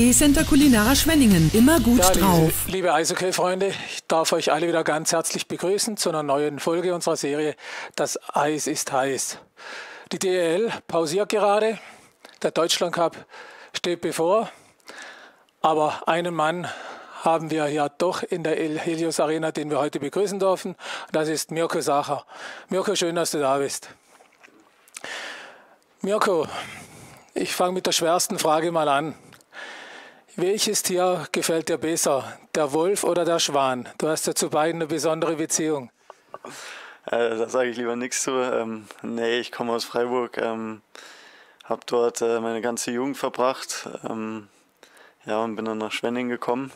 Eishockey-Center Kulinara Schwenningen. Immer gut drauf. Liebe Eishockey-Freunde, ich darf euch alle wieder ganz herzlich begrüßen zu einer neuen Folge unserer Serie Das Eis ist heiß. Die DEL pausiert gerade, der Deutschlandcup steht bevor, aber einen Mann haben wir ja doch in der Helios Arena, den wir heute begrüßen dürfen. Das ist Mirko Sacher. Mirko, schön, dass du da bist. Mirko, ich fange mit der schwersten Frage mal an. Welches Tier gefällt dir besser, der Wolf oder der Schwan? Du hast ja zu beiden eine besondere Beziehung. Da sage ich lieber nichts zu. Nee, ich komme aus Freiburg, habe dort meine ganze Jugend verbracht, und bin dann nach Schwenningen gekommen.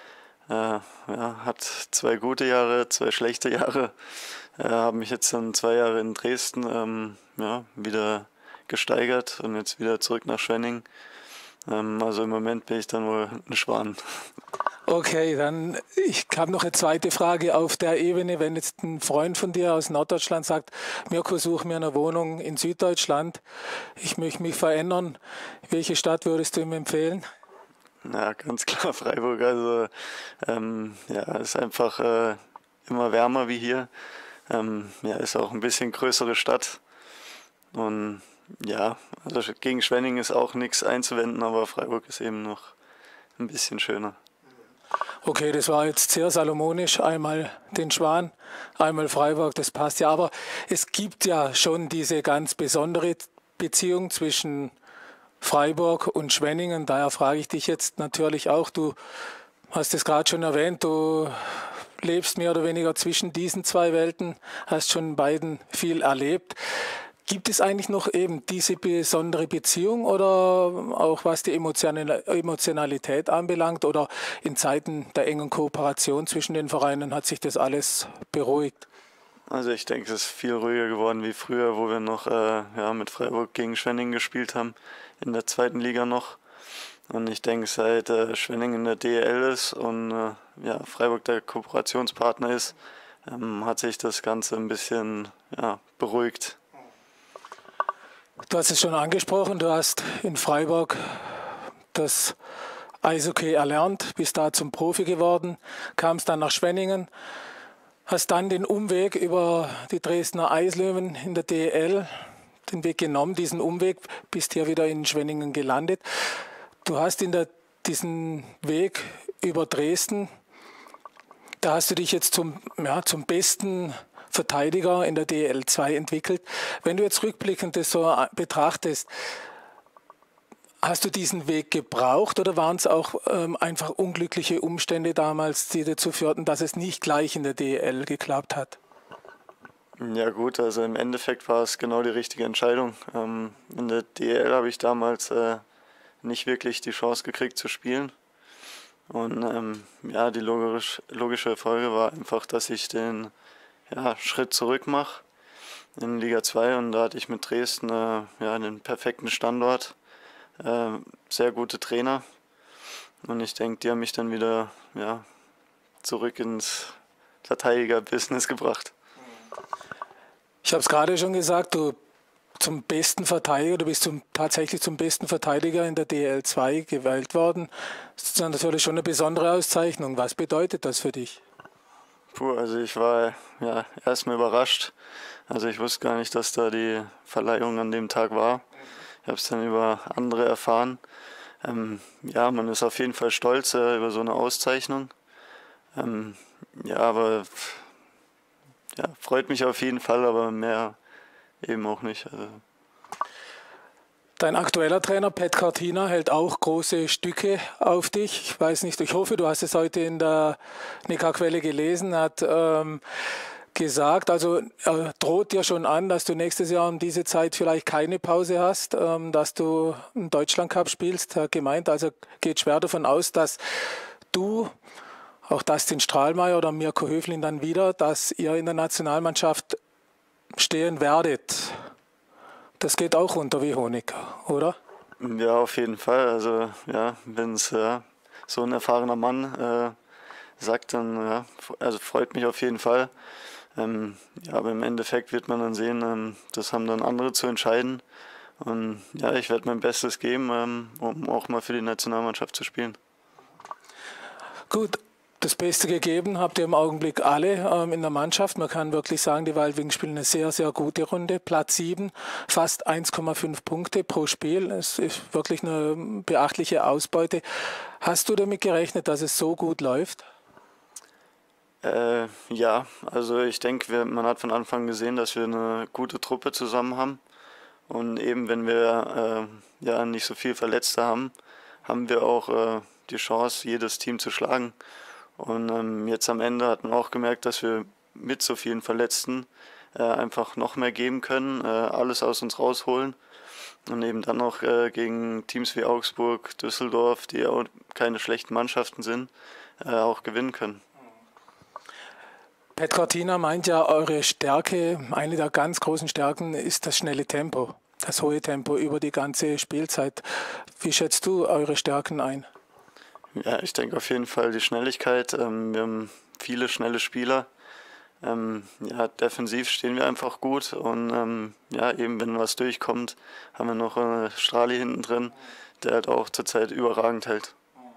Hat 2 gute Jahre, 2 schlechte Jahre. Habe mich jetzt dann 2 Jahre in Dresden wieder gesteigert und jetzt wieder zurück nach Schwenningen. Also im Moment bin ich dann wohl ein Schwan. Okay, dann ich habe noch eine zweite Frage auf der Ebene. Wenn jetzt ein Freund von dir aus Norddeutschland sagt, Mirko, such mir eine Wohnung in Süddeutschland, ich möchte mich verändern, welche Stadt würdest du ihm empfehlen? Ja, ganz klar Freiburg. Also ist einfach immer wärmer wie hier. Ist auch ein bisschen größere Stadt. Und ja, also gegen Schwenningen ist auch nichts einzuwenden, aber Freiburg ist eben noch ein bisschen schöner. Okay, das war jetzt sehr salomonisch. Einmal den Schwan, einmal Freiburg, das passt ja. Aber es gibt ja schon diese ganz besondere Beziehung zwischen Freiburg und Schwenningen. Daher frage ich dich jetzt natürlich auch, du hast es gerade schon erwähnt, du lebst mehr oder weniger zwischen diesen 2 Welten, hast schon in beiden viel erlebt. Gibt es eigentlich noch eben diese besondere Beziehung oder auch was die Emotionalität anbelangt oder in Zeiten der engen Kooperation zwischen den Vereinen hat sich das alles beruhigt? Also ich denke, es ist viel ruhiger geworden wie früher, wo wir noch mit Freiburg gegen Schwenningen gespielt haben, in der 2. Liga noch. Und ich denke, seit Schwenningen in der DEL ist und Freiburg der Kooperationspartner ist, hat sich das Ganze ein bisschen beruhigt. Du hast es schon angesprochen, du hast in Freiburg das Eishockey erlernt, bist da zum Profi geworden, kamst dann nach Schwenningen, hast dann den Umweg über die Dresdner Eislöwen in der DEL, den Weg genommen, diesen Umweg, bist hier wieder in Schwenningen gelandet. Du hast diesen Weg über Dresden, da hast du dich jetzt zum besten Verteidiger in der DEL 2 entwickelt. Wenn du jetzt rückblickend das so betrachtest, hast du diesen Weg gebraucht oder waren es auch einfach unglückliche Umstände damals, die dazu führten, dass es nicht gleich in der DEL geklappt hat? Ja gut, also im Endeffekt war es genau die richtige Entscheidung. In der DEL habe ich damals nicht wirklich die Chance gekriegt zu spielen. Und die logische Folge war einfach, dass ich den Schritt zurück mache in Liga 2 und da hatte ich mit Dresden einen perfekten Standort, sehr gute Trainer und ich denke, die haben mich dann wieder zurück ins Verteidiger-Business gebracht. Ich habe es gerade schon gesagt, du bist tatsächlich zum besten Verteidiger in der DEL 2 gewählt worden. Das ist natürlich schon eine besondere Auszeichnung. Was bedeutet das für dich? Also ich war erstmal überrascht. Also ich wusste gar nicht, dass da die Verleihung an dem Tag war. Ich habe es dann über andere erfahren. Man ist auf jeden Fall stolz über so eine Auszeichnung. Freut mich auf jeden Fall, aber mehr eben auch nicht. Also. Dein aktueller Trainer Pat Cortina hält auch große Stücke auf dich. Ich weiß nicht, ich hoffe, du hast es heute in der Neckarquelle gelesen, hat gesagt, also er droht dir schon an, dass du nächstes Jahr um diese Zeit vielleicht keine Pause hast, dass du einen Deutschlandcup spielst. Er hat gemeint, also geht schwer davon aus, dass du, auch Dustin Strahlmeier oder Mirko Höflin dann wieder, dass ihr in der Nationalmannschaft stehen werdet. Das geht auch runter wie Honig, oder? Ja, auf jeden Fall. Also wenn es so ein erfahrener Mann sagt, dann also freut mich auf jeden Fall. Aber im Endeffekt wird man dann sehen, das haben dann andere zu entscheiden. Und ja, ich werde mein Bestes geben, um auch mal für die Nationalmannschaft zu spielen. Gut, das Beste gegeben habt ihr im Augenblick alle in der Mannschaft. Man kann wirklich sagen, die Wild Wings spielen eine sehr, sehr gute Runde. Platz 7, fast 1,5 Punkte pro Spiel. Es ist wirklich eine beachtliche Ausbeute. Hast du damit gerechnet, dass es so gut läuft? Ja, also ich denke, man hat von Anfang gesehen, dass wir eine gute Truppe zusammen haben. Und eben wenn wir ja nicht so viel Verletzte haben, haben wir auch die Chance, jedes Team zu schlagen. Und jetzt am Ende hat man auch gemerkt, dass wir mit so vielen Verletzten einfach noch mehr geben können, alles aus uns rausholen und eben dann noch gegen Teams wie Augsburg, Düsseldorf, die auch keine schlechten Mannschaften sind, auch gewinnen können. Pat Cortina meint ja, eure Stärke, eine der ganz großen Stärken ist das schnelle Tempo, das hohe Tempo über die ganze Spielzeit. Wie schätzt du eure Stärken ein? Ja, ich denke auf jeden Fall die Schnelligkeit. Wir haben viele schnelle Spieler. Ja, defensiv stehen wir einfach gut und ja, eben wenn was durchkommt, haben wir noch Strahli hinten drin, der halt auch zurzeit überragend hält.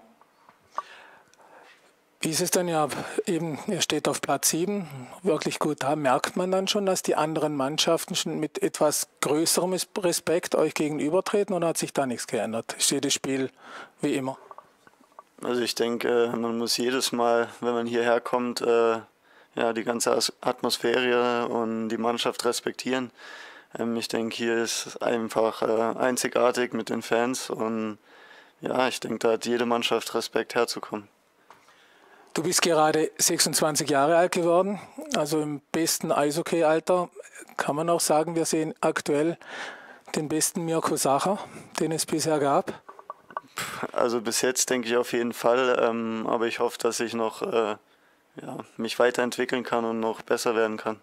Wie ist es denn ja eben, ihr steht auf Platz 7, wirklich gut da. Merkt man dann schon, dass die anderen Mannschaften schon mit etwas größerem Respekt euch gegenübertreten oder hat sich da nichts geändert? Ist jedes Spiel wie immer? Also ich denke, man muss jedes Mal, wenn man hierher kommt, ja, die ganze Atmosphäre und die Mannschaft respektieren. Ich denke, hier ist einfach einzigartig mit den Fans und ja, ich denke, da hat jede Mannschaft Respekt herzukommen. Du bist gerade 26 Jahre alt geworden, also im besten Eishockey-Alter. Kann man auch sagen, wir sehen aktuell den besten Mirko Sacher, den es bisher gab? Also bis jetzt denke ich auf jeden Fall, aber ich hoffe, dass ich noch ja, mich weiterentwickeln kann und noch besser werden kann.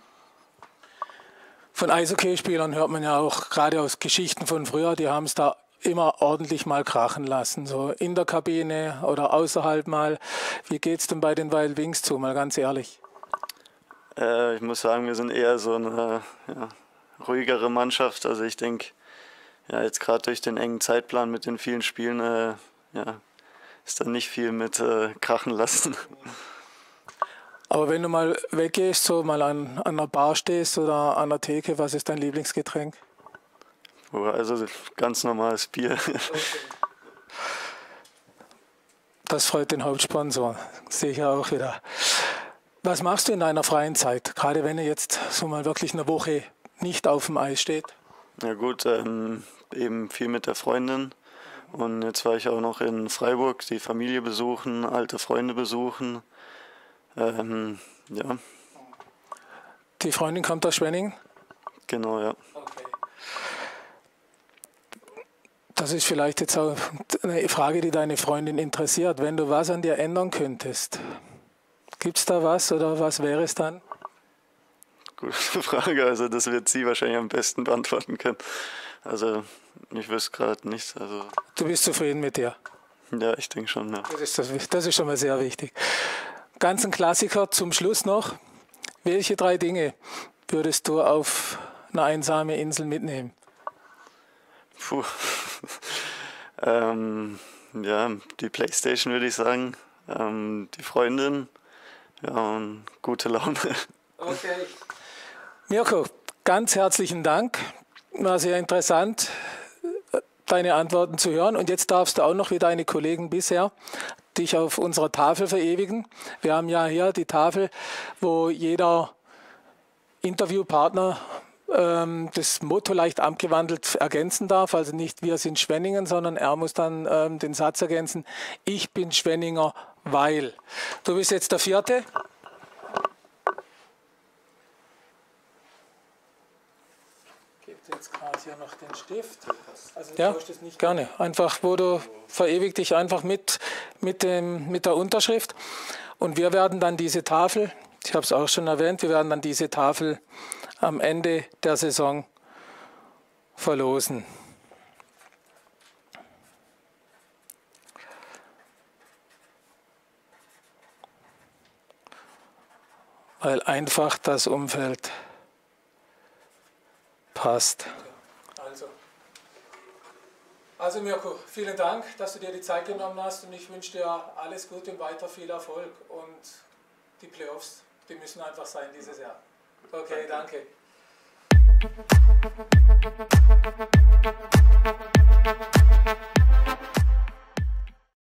Von Eishockeyspielern hört man ja auch gerade aus Geschichten von früher, die haben es da immer ordentlich mal krachen lassen, so in der Kabine oder außerhalb mal. Wie geht's denn bei den Wild Wings zu, mal ganz ehrlich? Ich muss sagen, wir sind eher so eine ja, ruhigere Mannschaft. Also ich denke, ja, jetzt gerade durch den engen Zeitplan mit den vielen Spielen, ja, ist da nicht viel mit krachen lassen. Aber wenn du mal weggehst, so mal an einer Bar stehst oder an der Theke, was ist dein Lieblingsgetränk? Also ganz normales Bier. Das freut den Hauptsponsor, sehe ich ja auch wieder. Was machst du in deiner freien Zeit, gerade wenn ihr jetzt so mal wirklich eine Woche nicht auf dem Eis steht? Ja gut, eben viel mit der Freundin. Und jetzt war ich auch noch in Freiburg, die Familie besuchen, alte Freunde besuchen. Ja. Die Freundin kommt aus Schwenningen? Genau, ja. Okay. Das ist vielleicht jetzt auch eine Frage, die deine Freundin interessiert. Wenn du was an dir ändern könntest, gibt es da was oder was wäre es dann? Gute Frage, also das wird sie wahrscheinlich am besten beantworten können. Also ich wüsste gerade nichts. Also Du bist zufrieden mit dir? ja, ich denke schon, ja. Das ist schon mal sehr wichtig. Ganz ein Klassiker zum Schluss noch. Welche 3 Dinge würdest du auf eine einsame Insel mitnehmen? Puh. Ja, die Playstation würde ich sagen, die Freundin, ja, und gute Laune. Okay. Mirko, ganz herzlichen Dank. War sehr interessant, deine Antworten zu hören. Und jetzt darfst du auch noch wie deine Kollegen bisher dich auf unserer Tafel verewigen. Wir haben ja hier die Tafel, wo jeder Interviewpartner das Motto leicht abgewandelt ergänzen darf. Also nicht wir sind Schwenningen, sondern er muss dann den Satz ergänzen, ich bin Schwenninger, weil. Du bist jetzt der 4. Jetzt gerade hier noch den Stift. Also ja, nicht gerne. Einfach, wo du verewigt dich einfach mit der Unterschrift. Und wir werden dann diese Tafel, ich habe es auch schon erwähnt, wir werden dann diese Tafel am Ende der Saison verlosen. Weil einfach das Umfeld passt. Also. Also Mirko, vielen Dank, dass du dir die Zeit genommen hast und ich wünsche dir alles Gute und weiter viel Erfolg und die Playoffs, die müssen einfach sein dieses Jahr. Okay, danke.